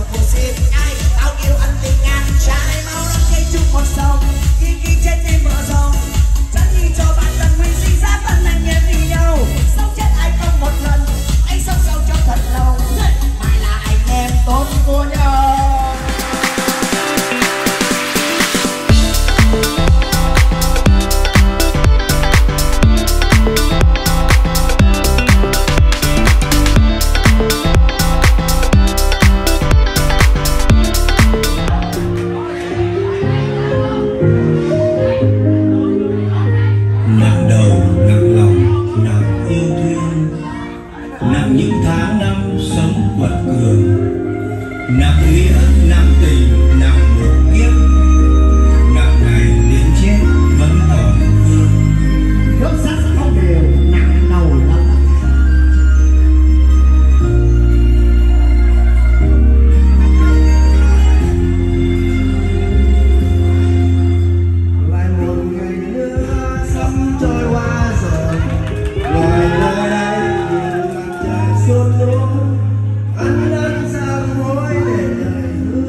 của xin ai tao yêu anh tình ngàn trai mau lắm cây chung một sông ghi ghi trên tim mở rộng chẳng như cho bản thân mình sinh ra vẫn anh em vì nhau sống chết ai không một lần anh sống sau cho thật lâu mai là anh em tốt của nhau. Anh đang sang mối để đời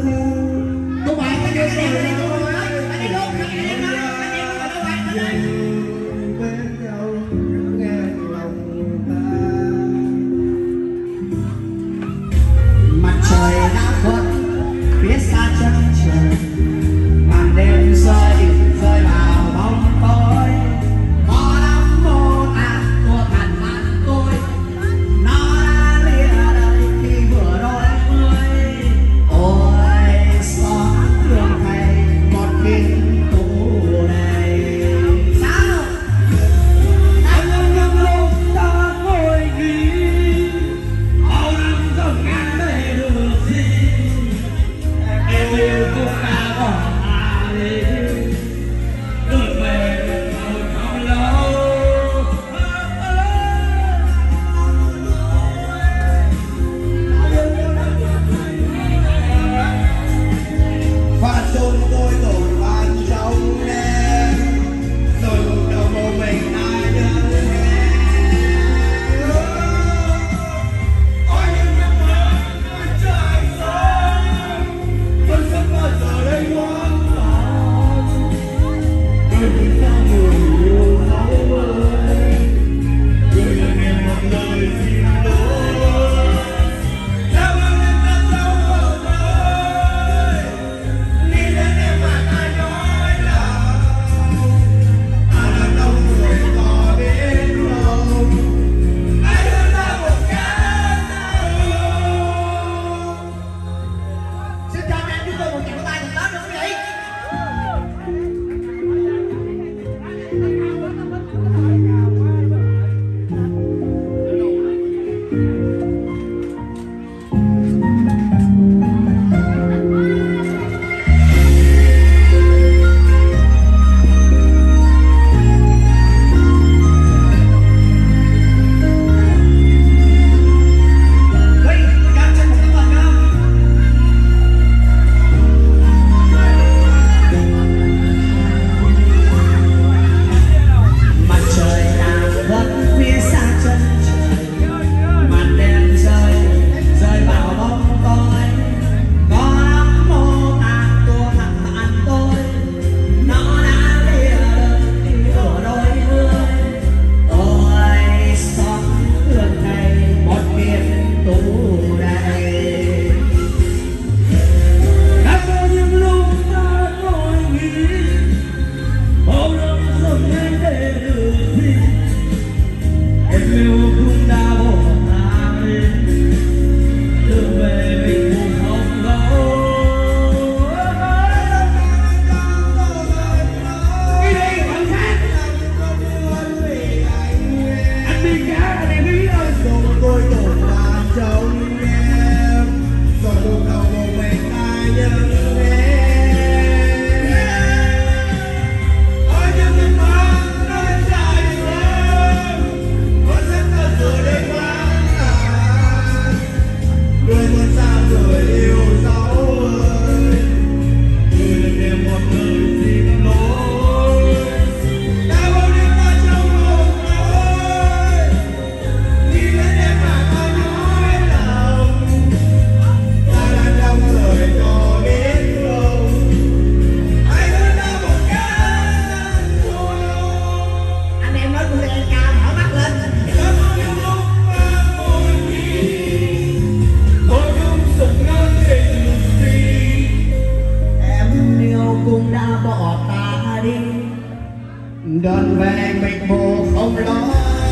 Đơn về mình mù không lo.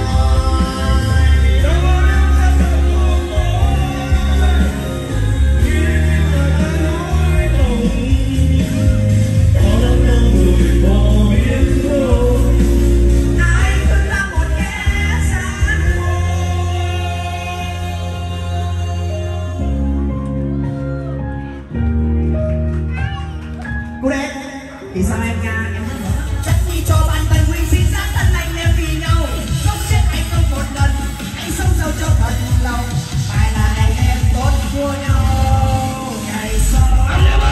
Cô đấy, thì sao em nha, em hát nữa. Chắc đi cho bạn tình huy xin ra thân anh em vì nhau. Không chết anh không một lần, anh sống sao cho thật lòng. Phải là anh em tốt của nhau ngày sau. Anh em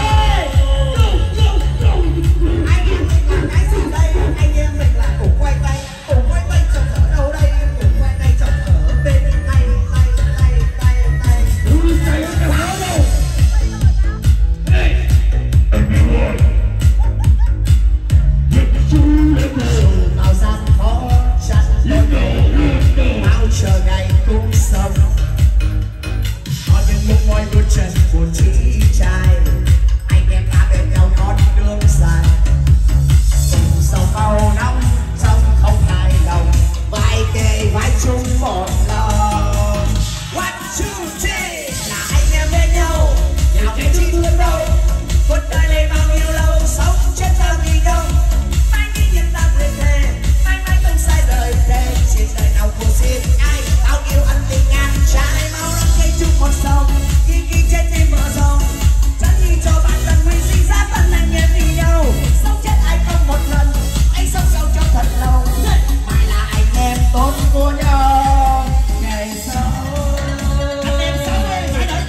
mình là cái gì đây? Anh em mình là cùng quay tay trồng ở đâu đây? Cùng quay tay trồng ở bên tay. Màu xanh khó tránh bao chờ ngày cũng sống. Có những lúc mỏi bước chân của chị trai, anh em ta bên nhau con đường dài. Cùng sầu bao năm sống không hài lòng, vai kề vai chung một lòng. One, two, three là anh em bên nhau, nào cái chi thương đâu. Cuộc đời này bao nhiêu lâu, sống chết ta vì nhau. Trên đời nào cô xin ai bao nhiêu ân tình ngàn trái máu đắng gây chung một sông. Khi chết trên bờ sông, chẳng như cho bản thân mình sinh ra thân anh em vì nhau. Sống chết ai không một lần, anh sống sao cho thật lâu. Phải là anh em tốt của nhau ngày sau. Anh em sao ơi, phải đấy.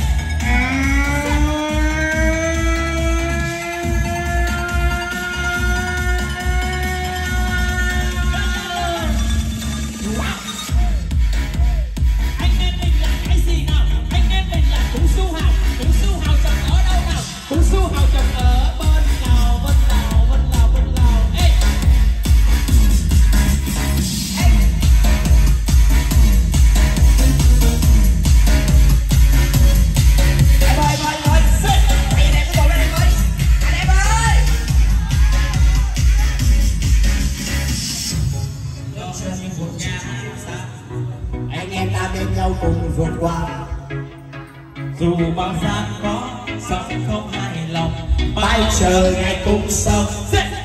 Anh em ta bên nhau cùng vượt qua. Dù bao gian có sống không hài lòng, Bao chờ ngày cùng sống.